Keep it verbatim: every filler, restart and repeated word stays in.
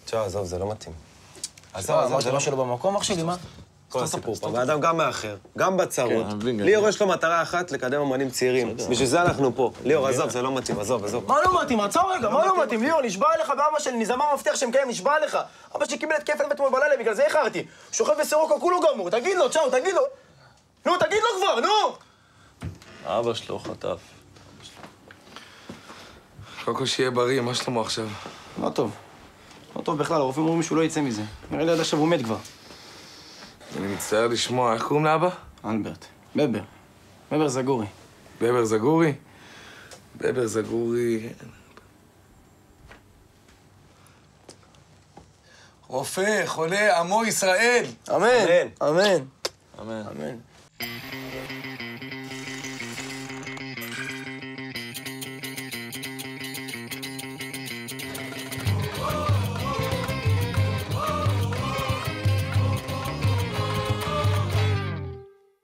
תשמע, עזוב, זה לא מתאים. עזוב, אמרת לא שלו במקום, אח שלי, מה? כל הסיפור פה, ואדם גם מאחר, גם בצרות. ליאור יש לו מטרה אחת, לקדם אמנים צעירים. בשביל זה אנחנו פה. ליאור, עזוב, זה לא מתאים, עזוב, עזוב. מה לא מתאים? עצור רגע, מה לא מתאים? ליאור, נשבע לך באבא שלי, נזמר מבטיח שמקיים, נשבע לך. אבא שלי קיבל התקף לב אתמול בלילה, בגלל זה איחרתי. שוכב בסורוקה, כולו גמור, תגיד לו, צ'או, תגיד לו. נו, תגיד לו כבר, נו! אבא שלו חטף. קודם כל שיהיה בריא, מה שלמה עכשיו? לא טוב. לא טוב בכלל, הרופאים אומרים שהוא לא יצא מזה. נראה לי עד עכשיו הוא מת כבר. אני מצטער לשמוע, איך קוראים לאבא? אלברט. בבר. בבר זגורי. בבר זגורי? בבר זגורי... רופא, חולה, עמו ישראל. אמן. אמן. אמן. אמן. אמן.